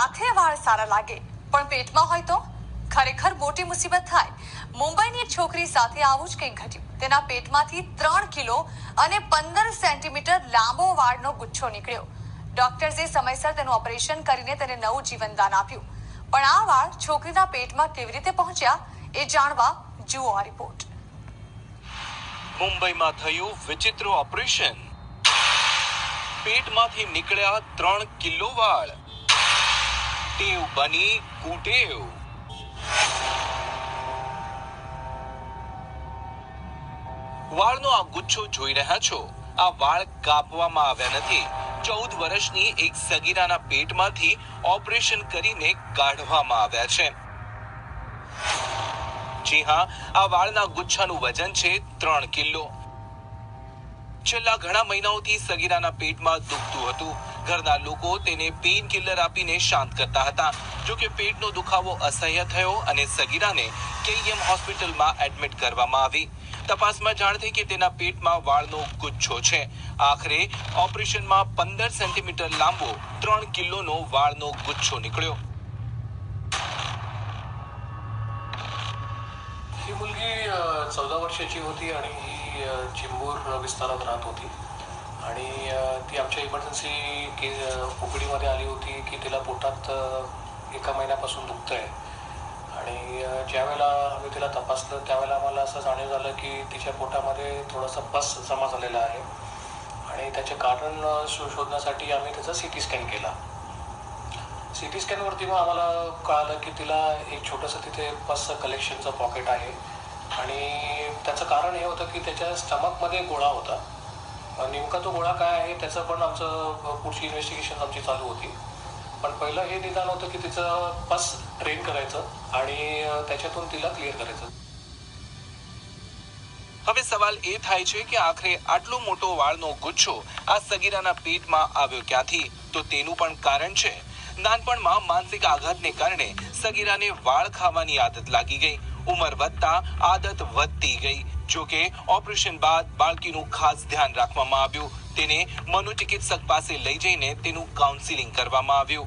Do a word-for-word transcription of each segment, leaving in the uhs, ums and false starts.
હાથે વાળ સારા લાગે પણ પેટમાં હોય તો ખરેખર મોટી મુસીબત થાય। મુંબઈની એક છોકરી સાથે આવું જ કંઈક ઘટ્યું। તેના પેટમાંથી ત્રણ કિલો અને પંદર સેન્ટીમીટર લાંબો વાળનો ગુચ્છો નીકળ્યો। ડોક્ટર્સે સમયસર તેનું ઓપરેશન કરીને તેને નવું જીવનદાન આપ્યું। પણ આ વાળ છોકરીના પેટમાં કેવી રીતે પહોંચ્યા એ જાણવા જુઓ આ રિપોર્ટ। મુંબઈમાં થયું વિચિત્ર ઓપરેશન। પેટમાંથી નીકળ્યા ત્રણ કિલો વાળ। ટેવ બની કુટેવ। વાળનો આ ગુચ્છો જોઈ રહ્યા છો। આ વાળ કાપવામાં આવ્યા નથી। ચૌદ વર્ષની એક સગીરાના પેટમાંથી ઓપરેશન કરીને કાઢવામાં આવ્યા છે। જી હા, આ વાળના ગુચ્છાનું વજન છે ત્રણ કિલો। છેલ્લા ઘણા મહિનાઓથી સગીરાના પેટમાં દુખતું હતું। ઘરના લોકો તેને પેઇન કિલર આપીને શાંત કરતા હતા। જો કે પેટનો દુખાવો અસહ્ય થયો અને સગીરાને કેઈએમ હોસ્પિટલમાં એડમિટ કરવામાં આવી। તપાસમાં જાણ થઈ કે તેના પેટમાં વાળનો ગુચ્છો છે। આખરે ઓપરેશનમાં પંદર સેન્ટીમીટર લાંબો ત્રણ કિલોનો વાળનો ગુચ્છો નીકળ્યો। ही मुलगी चौदा वर्षाची होती आणि ही चिंबूर विस्तारात राहत होती आणि ती आमच्या इमर्जन्सी के ओपीडीमध्ये आली होती की तिला पोटात एका महिन्यापासून दुखतंय आणि ज्यावेळेला आम्ही तिला तपासलं त्यावेळेला आम्हाला असं जाणीव झालं की तिच्या पोटामध्ये थोडासा पस जमा झालेला आहे आणि त्याचे कारण शोधण्यासाठी आम्ही त्याचा सी टी स्कॅन केला। सी टी स्कॅनवरती मग आम्हाला कळालं की तिला एक छोटंसं तिथे पसचं कलेक्शनचं पॉकेट आहे आणि त्याचं कारण हे होतं की त्याच्या स्टमकमध्ये गोळा होता। नेमका तो गोळा काय आहे त्याचं पण आमचं पुढची इन्व्हेस्टिगेशन आमची चालू होती। पण पहिलं हे निदान होतं की तिचं पस ट्रेन करायचं आणि त्याच्यातून तिला क्लिअर करायचं। હવે સવાલ એ થાય છે કે આખરે આટલો મોટો વાળનો ગુચ્છો આ સગીરાના પેટમાં આવ્યો ક્યાંથી? તો તેનું પણ કારણ છે નાનપણમાં માનસિક આઘાતને કારણે સગીરાને વાળ ખાવાની આદત લાગી ગઈ। ઉંમર વધતા આદત વધતી ગઈ। જો કે ઓપરેશન બાદ બાળકીનું ખાસ ધ્યાન રાખવામાં આવ્યું। તેને મનોચિકિત્સક પાસે લઈ જઈને તેનું કાઉન્સિલિંગ કરવામાં આવ્યું।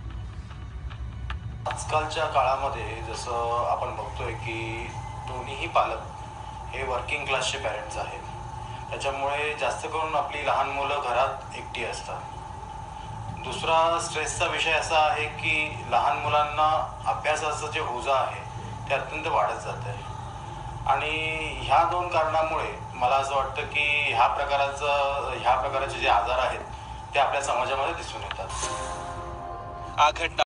आजकालच्या काळामध्ये जसं आपण बघतोय की दोन्हीही पालक हे वर्किंग क्लासचे पॅरेंट्स आहेत। त्याच्यामुळे जास्त करून आपली लहान मुलं घरात एकटी असतात। दुसरा स्ट्रेसचा विषय असा आहे की लहान मुलांना अभ्यासाचं जे ओझं आहे ते अत्यंत वाढत जात आहे आणि ह्या दोन कारणामुळे मला असं वाटतं की ह्या प्रकाराचं ह्या प्रकारचे जे आजार आहेत ते आपल्या समाजामध्ये दिसून येतात। આ ઘટના